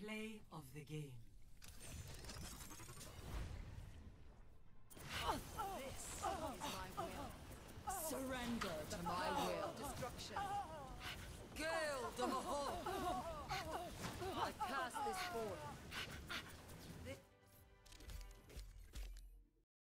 Play of the game. This is my will. Surrender to my will. Destruction. Gale the Mahal!